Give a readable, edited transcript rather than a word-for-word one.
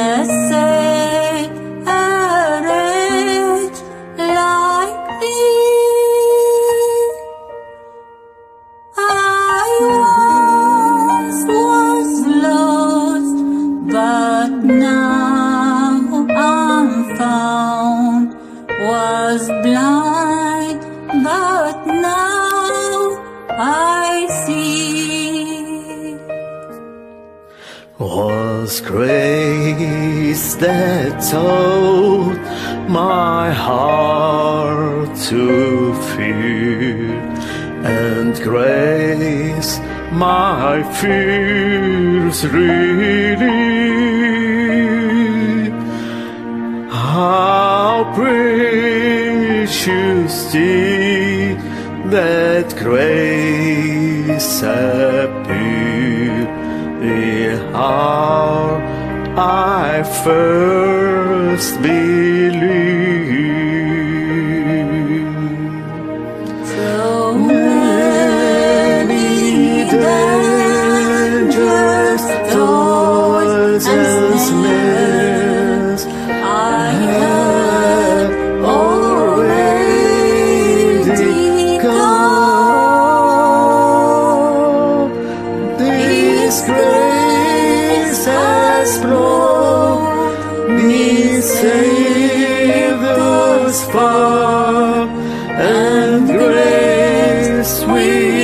Was blind, but now I see. Was grace that taught my heart to fear, and grace my fears relieved. How precious did that grace appear the hour I first believed. So many dangers, toils and snares I have already gone. This grace has brought me safe thus far, and grace will